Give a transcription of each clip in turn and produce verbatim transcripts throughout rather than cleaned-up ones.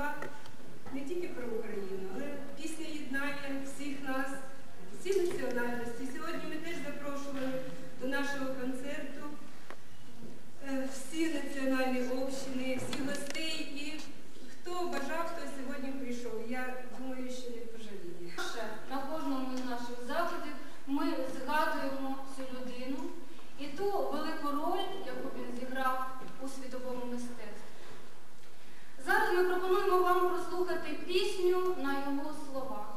слова не тільки про Україну, але пісня єднання всіх нас, всі національності. Сьогодні ми теж запрошували до нашого концерту всі національні общини, всі гостей, і хто бажав, хто сьогодні прийшов. Я думаю, що не пожаліє. На кожному з наших заходів ми згадуємо цю людину і ту велику роль, яку він зіграв у світовому мистецтві. Зараз ми пропонуємо вам прослухати пісню на його словах.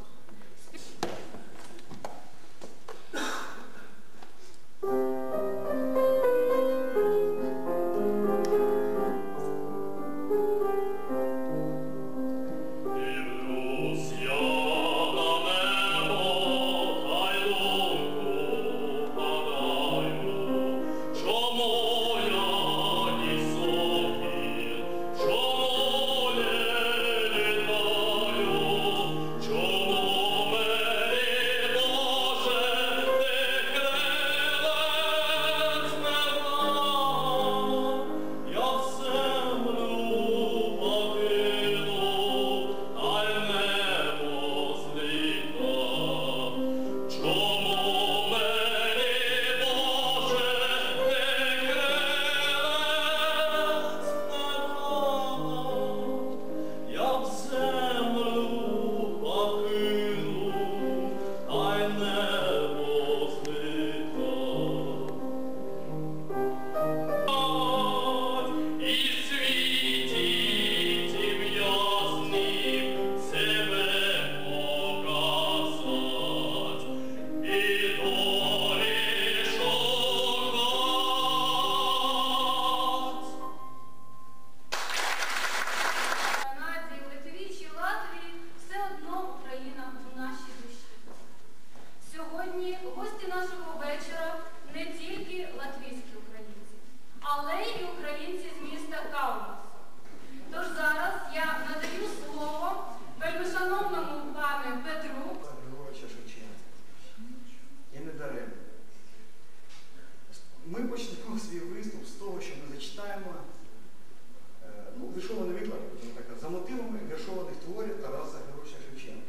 Ми почнемо свій виступ з того, що ми зачитаємо ну, віршований виклад, за мотивами віршованих творів Тараса Григоровича Шевченка.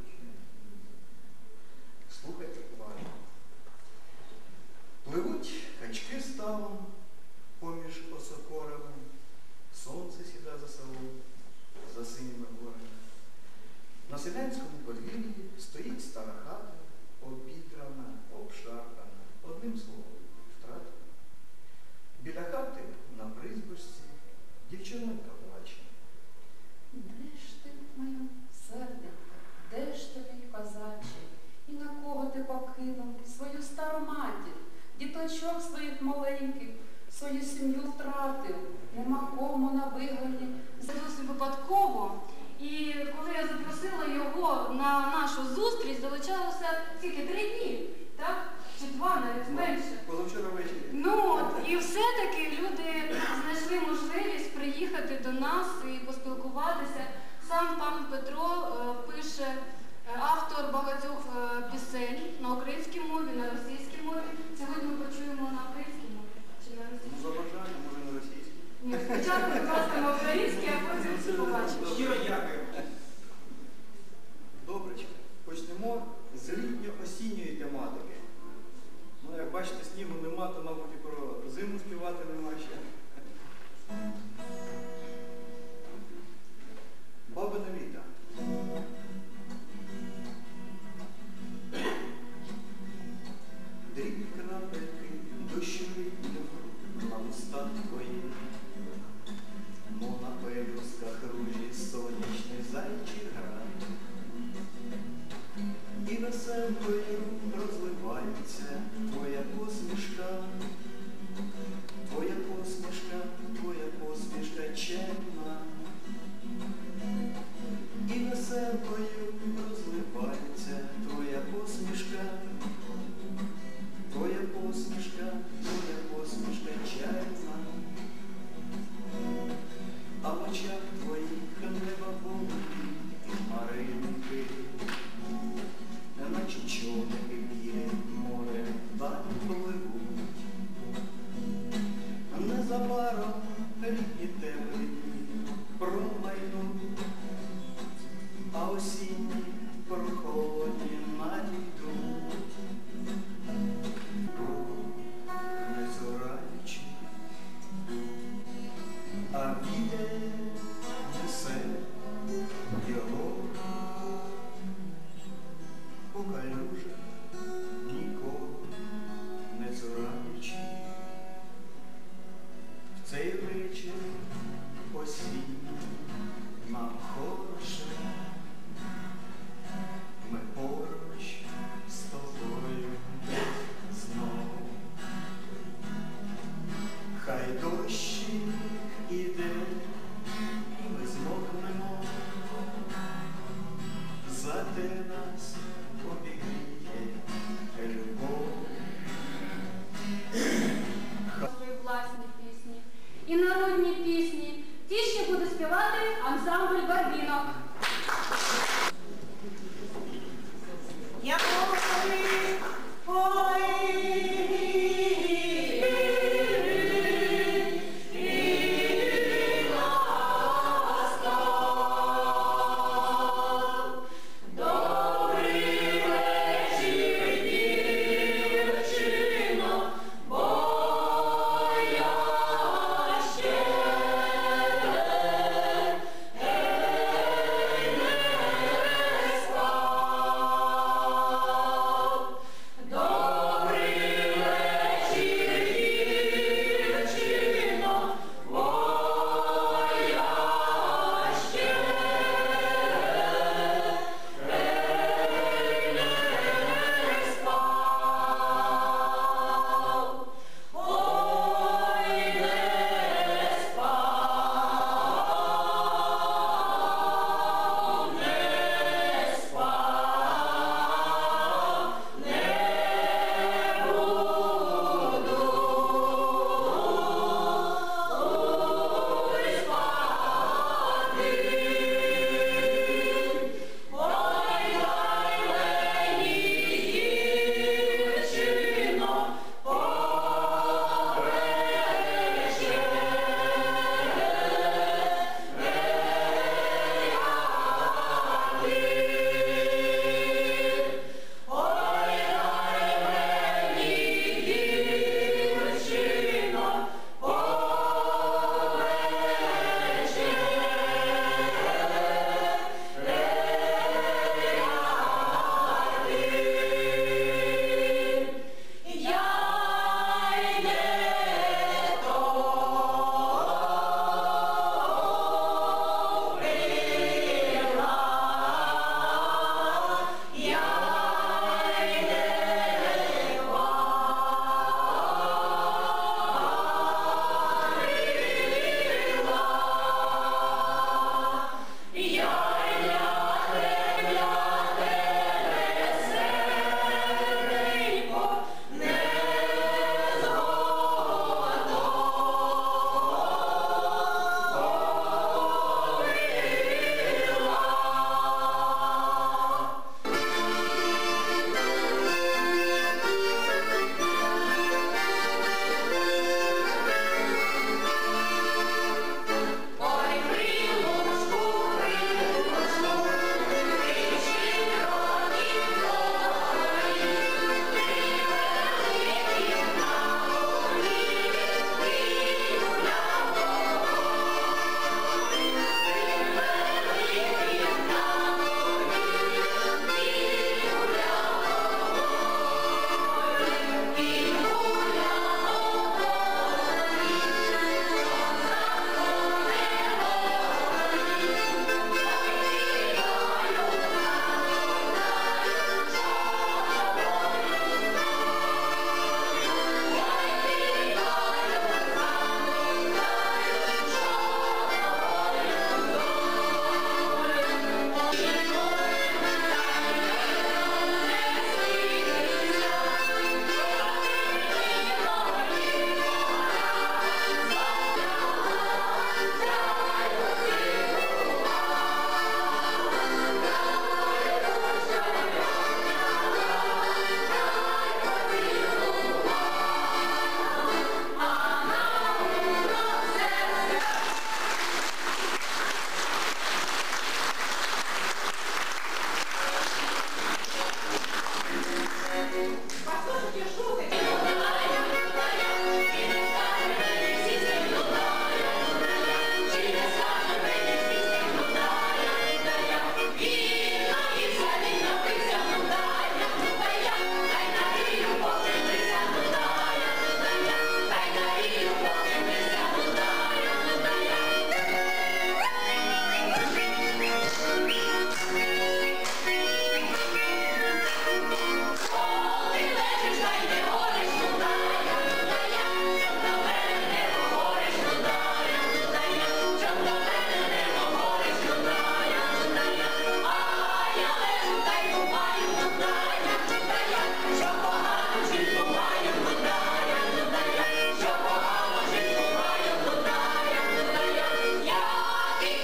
Слухайте уважно. Пливуть качки ставом поміж осокорами, сонце сіда за селом, за синіми горами. На селянському подвір'ї стоїть стара хата, обідрана, обшарпана, одним словом. Біля хати на призбочці дівчинонька плаче. Де ж ти, моя серденька, де ж ти, мій козаче, і на кого ти покинув свою стару матір, діточок своїх маленьких, свою сім'ю втратив, нема кому на вигоні. Це досить випадково. І коли я запросила його на нашу зустріч, залишалося скільки? Три дні, так? Чи два, навіть менше. Позавчора ввечері. Ну от, і все-таки люди знайшли можливість приїхати до нас і поспілкуватися. Сам пан Петро е, пише, е, автор багатьох е, пісень на українській мові, на російській мові. Сьогодні ми почуємо на українській мові. Чи на російській? За бажання, може на російській. Ні, спочатку, будь ласка, на українській, а потім всі побачимо. Щиро дякую. Добречко, почнемо з літньо-осінньої тематики. Ну, як бачите, снігу нема, то, мабуть, і про зиму співати нема ще. Бабине літо. Дрібні крапельки дощу літнього на устах твоїх, мов на пелюсках ружі сонячний зайчий грає. І веселкою розливається твоя посмішка, твоя посмішка, твоя посмішка чемна. І веселкою розливається твоя посмішка, твоя посмішка, твоя посмішка чемна. А в очах твоїх неба голубі і хмаринки, наче човники б'є море, так пливуть. Незабаром літні темні промайнуть, співати ансамбль «Барвінок». Я ой, ой,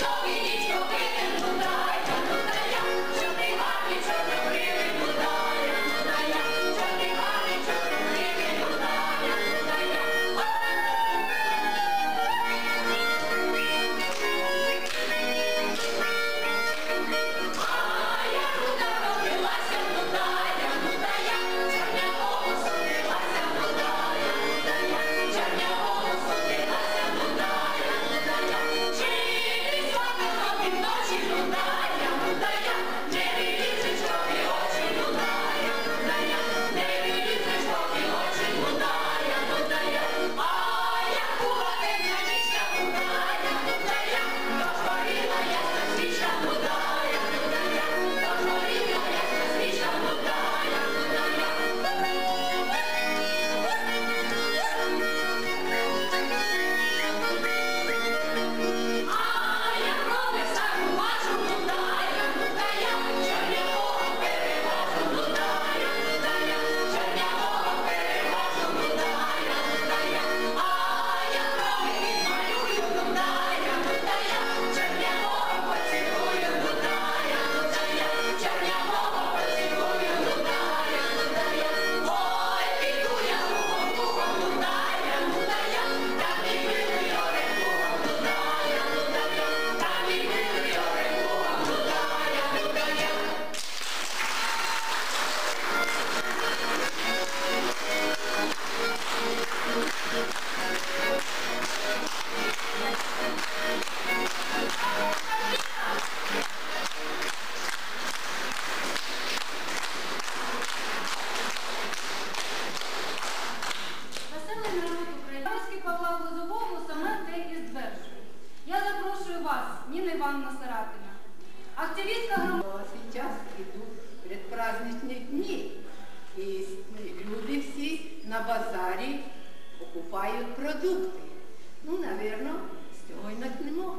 Ивановна Сарапина. Активистка громада. Сейчас идут предпраздничные дни, и люди все на базаре покупают продукты. Ну, наверное, з цього й начнемо.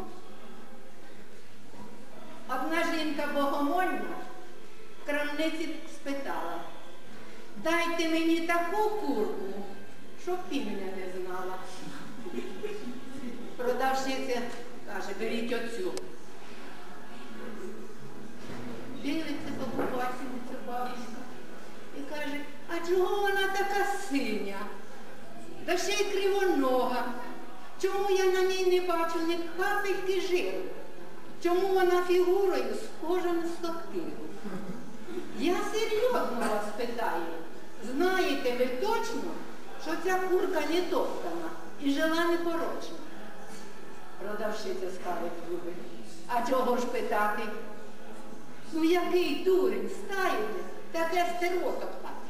Одна жінка богомольна в крамниці спитала: дайте мені таку курку, щоб ім'я не знала. Продавщиця каже: беріть оцю. Дивиться покупательниця бабушка і каже: а чого вона така синя? Та ще й кривонога. Чому я на ній не бачу ні капельки жиру? Чому вона фігурою схожа на скотину? Я серйозно вас питаю, знаєте ви точно, що ця курка не топтана і жила непорочна? Продавщиця скалить зуби: а чого ж питати? Ну який дурень стає, таке стерво топтати.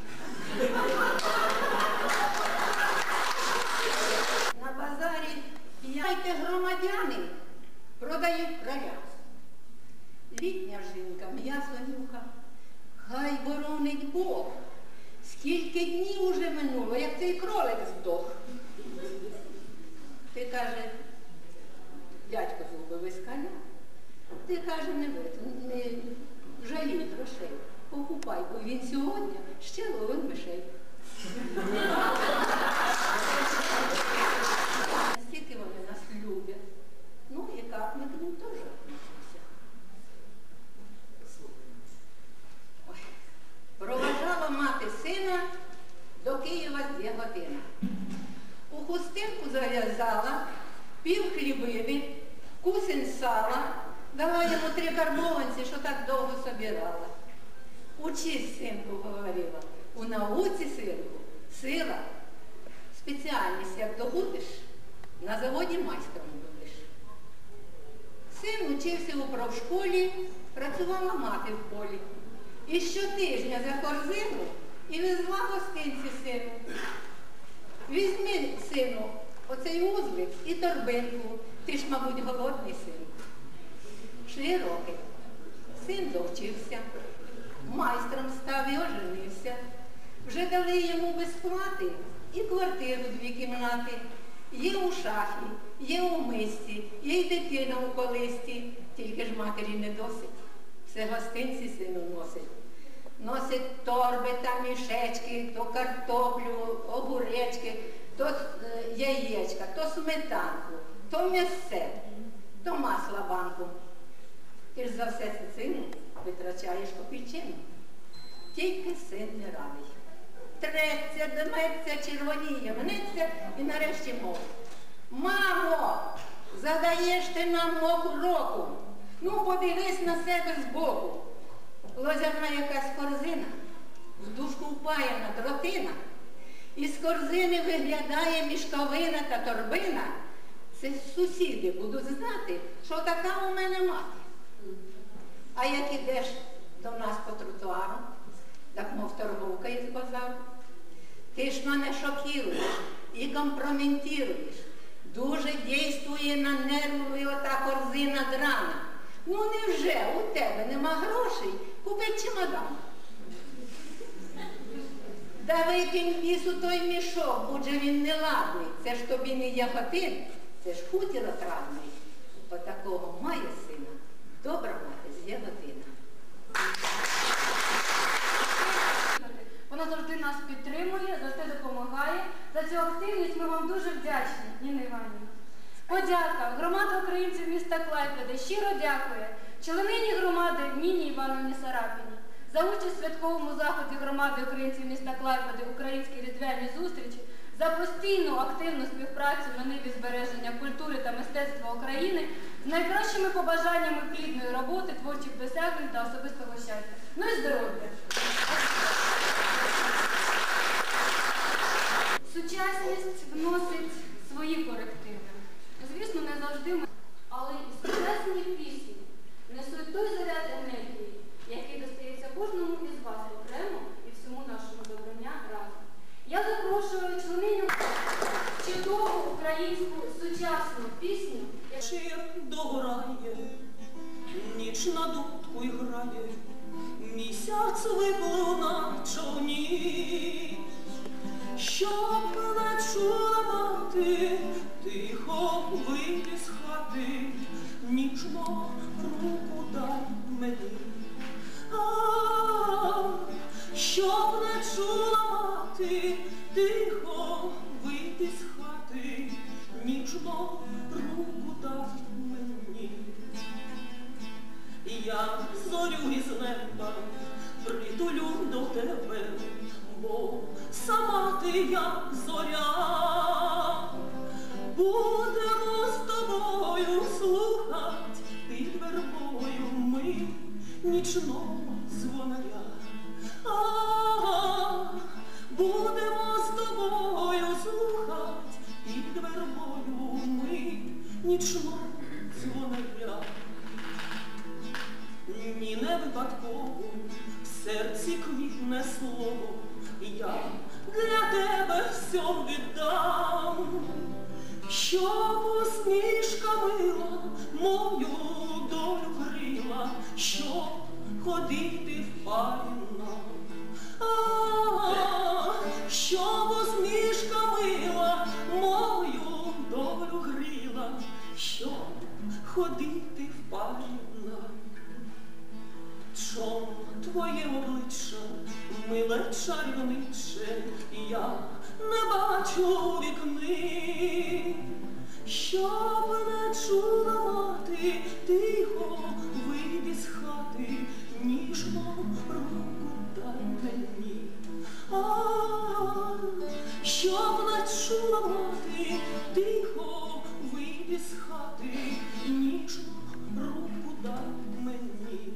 На базарі п'яйте громадяни продають краляску. Літня жінка м'ясо нюха. Хай боронить Бог. Скільки днів уже минуло, як цей кролик здох. Ти, каже, дядько зуби вискаля. Ти, каже, не, не жалій грошей. Покупай, бо він сьогодні ще ловив мишей. Настільки вони нас люблять. Ну, і як ми к ним теж относимося. Ой. Проважала мати сина до Києва з дві години. У хустинку зав'язала, пів хлібини, кусень сала, дала йому три карбованці, що так довго собирала. Учись, синку, говорила, у науці, синку, сила, спеціальність, як добудеш, на заводі майстром будеш. Син учився у правшколі, працювала мати в полі. І щотижня за корзину і везла гостинці сину. Візьми, сину, оцей узлик і торбинку, ти ж, мабуть, голодний син. Шли роки. Син довчився, майстром став і оженився. Вже дали йому безплати і квартиру дві кімнати. Є у шахі, є у мисці, є й дитина у колисті, тільки ж матері не досить. Все гостинці сину носить. Носить торби та мішечки, то картоплю, огуречки, то яєчка, то сметанку, то м'ясе. до масла банку. Ти ж за все сину витрачаєш копійчину. Тільки син не радий. Треться, дметься, червоніє, мнеться і нарешті мов. Мамо, задаєш ти нам мов року. Ну, подивись на себе збоку. Лозяна якась корзина, в дужку впаяна тротина. Із корзини виглядає мішковина та торбина. Це сусіди будуть знати, що така у мене мати. А як ідеш до нас по тротуару, так мов торговка із базару. Ти ж мене шокіруєш і компрометуєш. Дуже дійствує на нерви ота корзина драна. Ну невже у тебе нема грошей купить чемодан? Да викинь пісу той мішок, будь він неладний. Це ж тобі не яготин, це ж хутір отрадний. Отакого має сина добра мати з яготина. Вона завжди нас підтримує, завжди допомагає. За цю активність ми вам дуже вдячні, Ніна Іванівна. Подяка. Громада українців міста Клайпеди щиро дякує членині громади Ніні Іванівні Сарапіні за участь у святковому заході громади українців міста Клайпеди «Українські різдвяні зустрічі», за постійну активну співпрацю на ниві збереження культури та мистецтва України з найкращими побажаннями плідної роботи, творчих досягнень та особистого щастя. Ну і здоров'я! Сучасність вносить свої корективи. Звісно, не завжди ми, але і сучасні пісні несуть той заряд енергії, який достається кожному із вас окремо і всьому нашому добрання разом. Я запрошую члениню чудову українську сучасну пісню. Вечір догорає, ніч на дудку й грає, місяць виплив на човні. Щоб не чула мати, тихо вийди з хати, ніжно руку дай мені. А, щоб не чула мати, тихо вийди з хати, ніжно руку дай мені. Я зорю із неба притулю до тебе, бо сама ти як зоря. Будемо з тобою слухать під вербою ми нічного дзвонаря. А, будемо з тобою слухать під вербою ми нічного дзвонаря. Ні, не випадково в серці квітне слово, я для тебе все віддам, щоб усмішка мила мою долю крила, щоб ходити в парі нам. А, щоб усмішка мила мою долю гріла, щоб ходити в парі нам. Чом твоє обличчя, миле чарівниче, я не бачу у вікни. Щоб не чула мати, тихо вийди з хати, ніжно руку дай мені. А, щоб не чула мати, тихо вийди з хати, ніжно руку дай мені.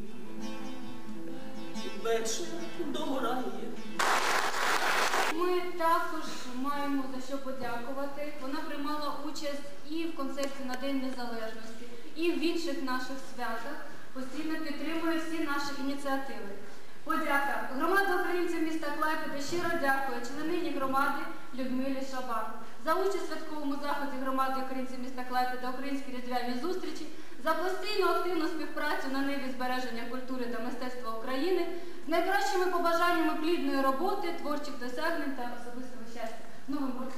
Вечір догорає. Ми також маємо за що подякувати. Вона приймала участь і в концерті на День Незалежності, і в інших наших святах. Постійно підтримує всі наші ініціативи. Подяка. Громада українців міста Клайпеди щиро дякує членині громади Людмилі Шабан за участь у святковому заході громади українців міста Клайпеди «Українські різдвяні зустрічі», за постійну активну співпрацю на ниві збереження культури та мистецтва України з найкращими побажаннями плідної роботи, творчих досягнень та особистого щастя. Новим роком!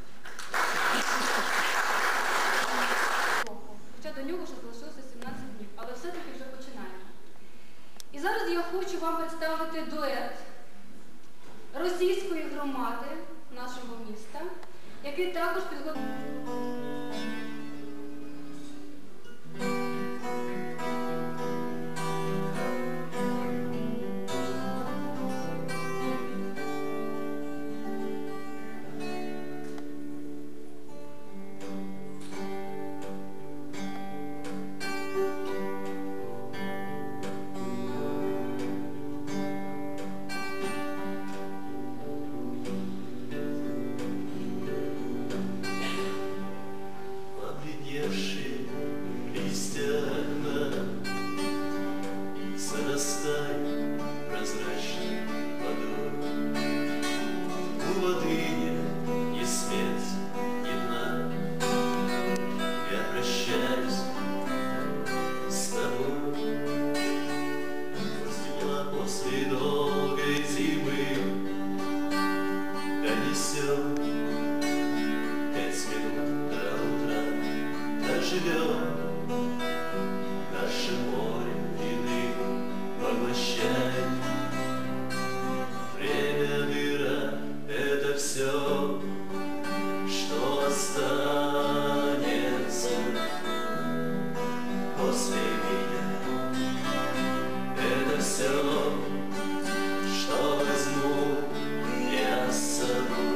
Хоча до нього ще залишилося сімнадцять днів, але все-таки вже починаємо. І зараз я хочу вам представити дует російської громади нашого міста, який також підготував. после долгой зимы донесем пять минут до утра, доживем наше море вины поглощает. Время, дыра — это все, что останется после меня. Это все, что возьму я с собой.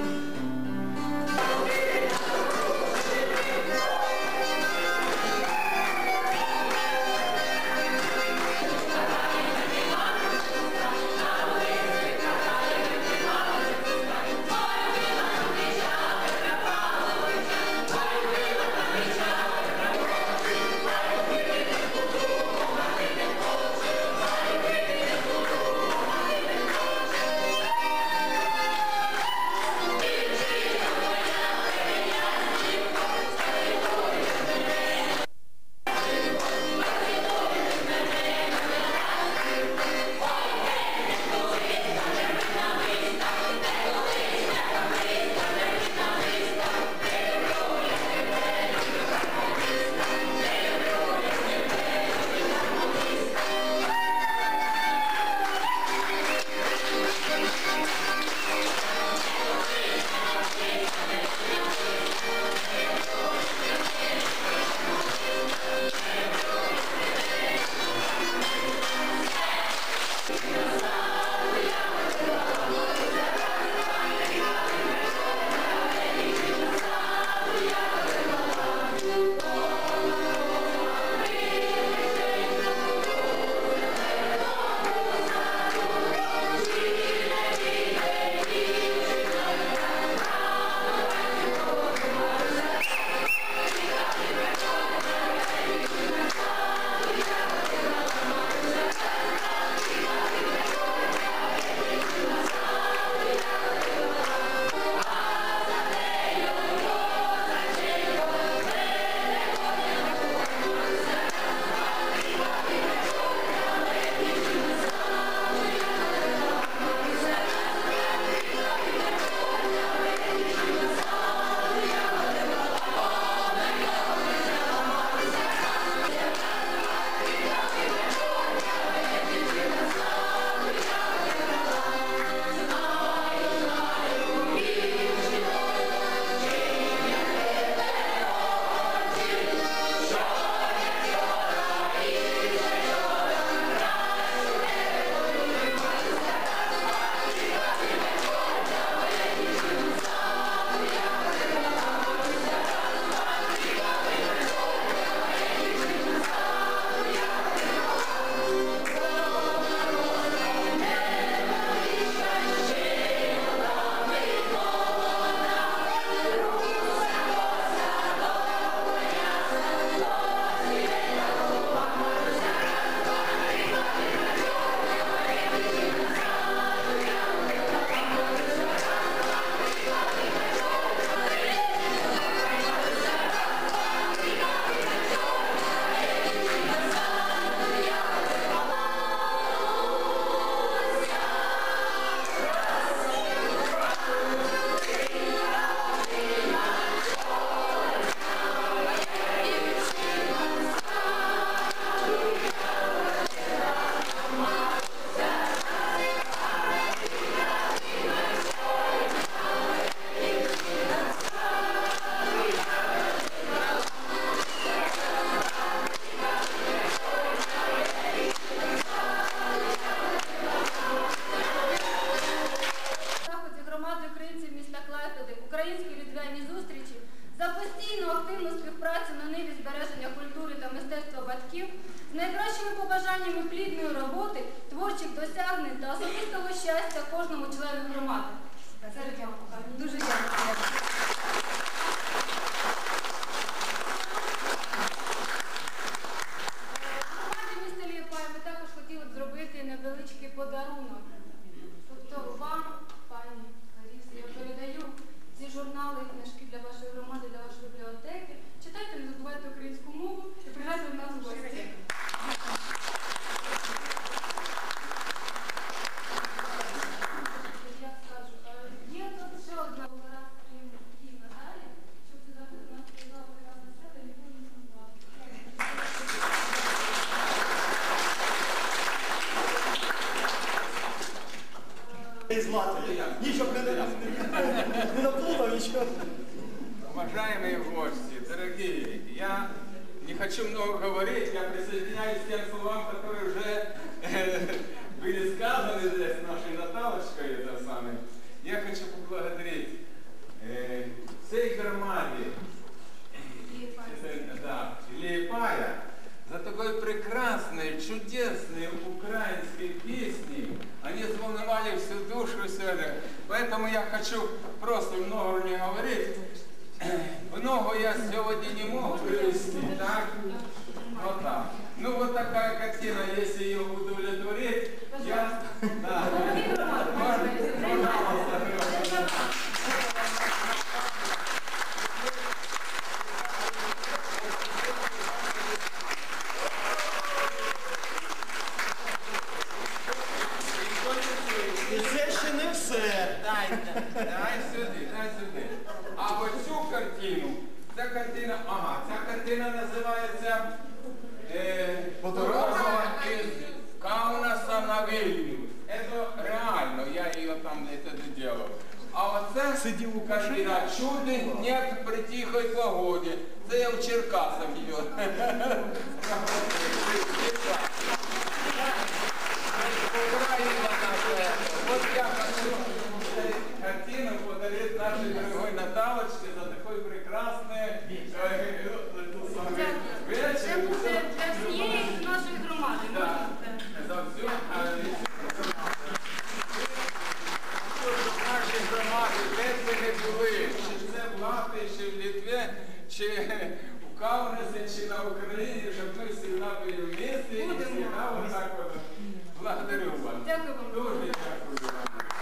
з найкращими побажаннями плідної роботи, творчих досягнень та особистого щастя кожному члену громади. Дуже дякую. Громаді міста Лієпая ми також хотіли б зробити невеличкий подарунок. Тобто вам, пані Ларисі, я передаю ці журнали і книжки для вашої громади, для вашої бібліотеки. Читайте, не забувайте українську мову і приглядайте в нас в гості. Із Латвії. Нічого не, не наплутав, нічого. Уважаемые гости, дорогие, я не хочу много говорить, я присоединяюсь к тем словам, которые уже э, были сказаны здесь нашей Наталочкой, это самое. Я хочу поблагодарить э, всей громаде э, да, Лиепая за такой прекрасные, чудесные украинские песни. Они взволновали всю душу сегодня. Поэтому я хочу просто много не говорить. Много я сегодня не мог привести, так? Вот так. Ну вот такая картина, если ее удовлетворить, я... Да. Пожалуйста. І це ще не все. Дайте, дай сюди, дай сюди. А оцю картину, ця картина, ага, ця картина називається е, «Дорога із Каунаса на Вільнюс». Це реально, я її там не тоді делав. А оце картина «Чуди нет при тихой погоді». Це я в Черкасах її. Украина наша. Вот я хочу картину подарить нашей дорогой Наталочке за такой прекрасный э, вечер. Це буде для всієї нашої громади. Да, за всю наші громади, де це не були, чи це в Латвії, чи в Литві, чи у Каунасі, чи на Україні, щоб ми всі були в місті і всі так от. Благодарю вас. Дякую вам. Дуже дякую вам.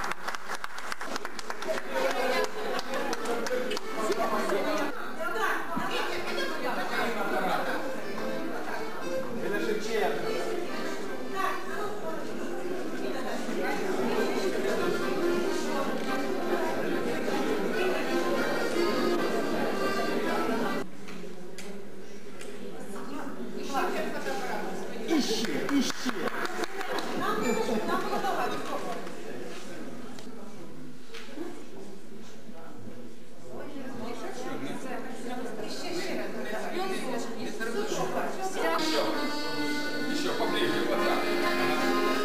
Це Шевченко. Іще, іще. Еще поближе, вот так.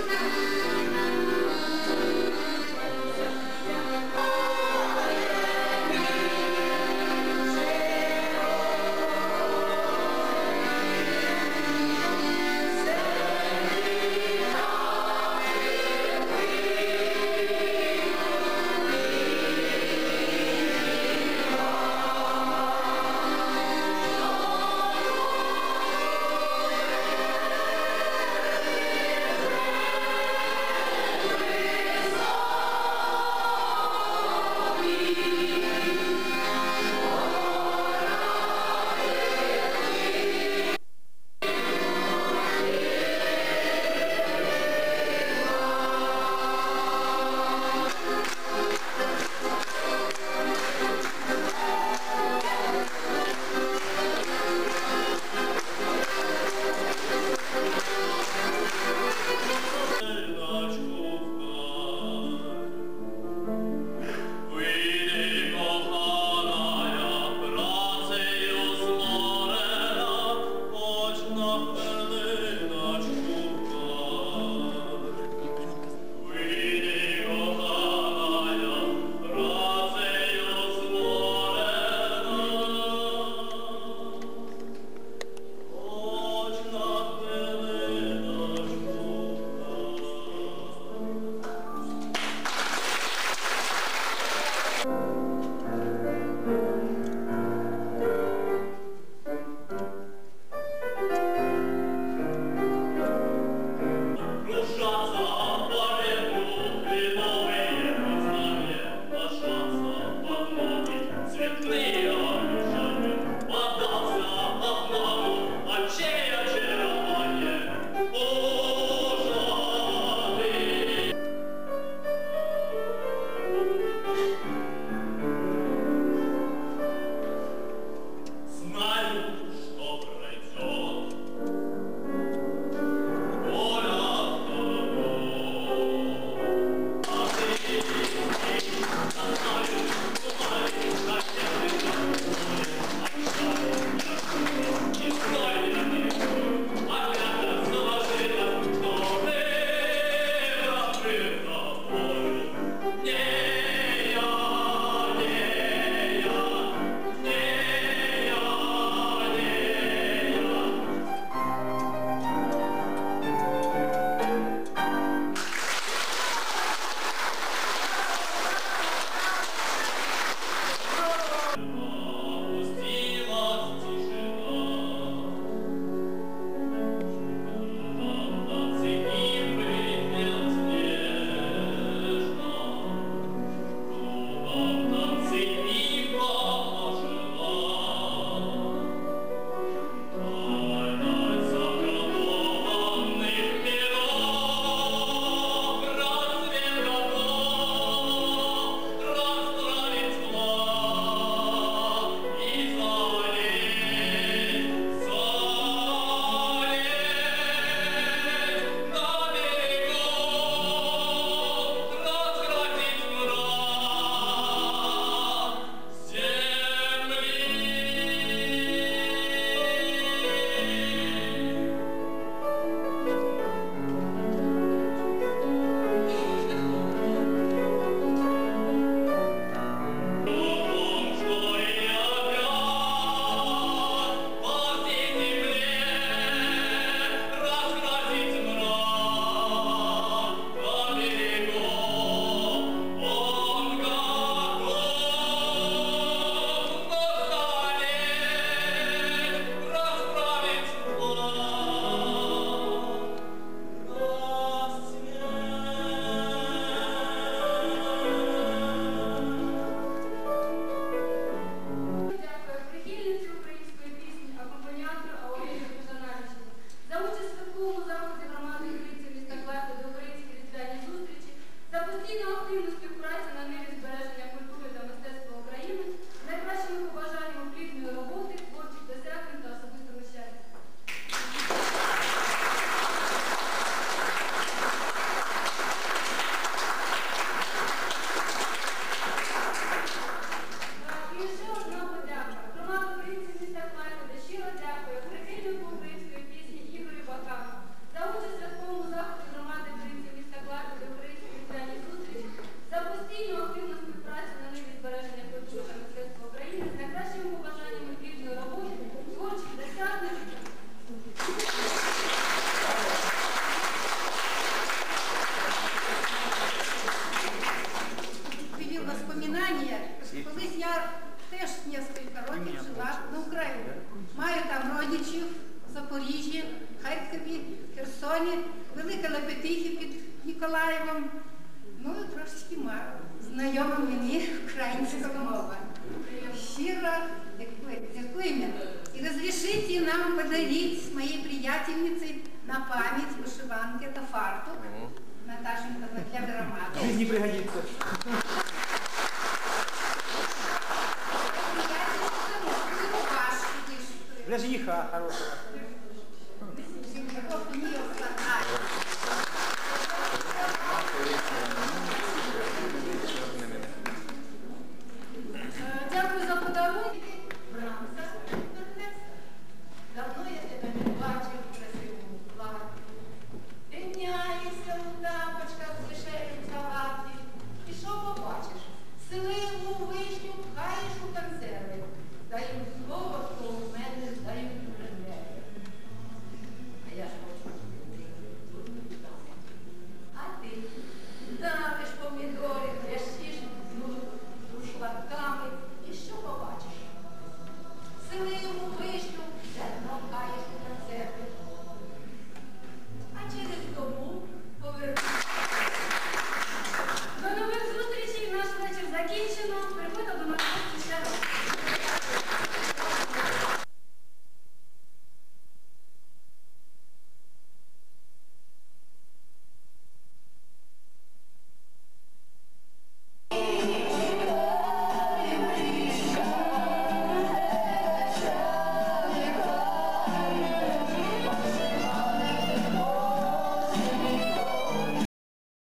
Львові, велика Лепетихи під Ніколаєвом. Ну, трошечки мало. Знайома мені українська мова. Щиро дякуємо. И разрешите нам подарить моей приятельнице на память вышиванки, это фартук, Наташенька, для громады. Не пригодится.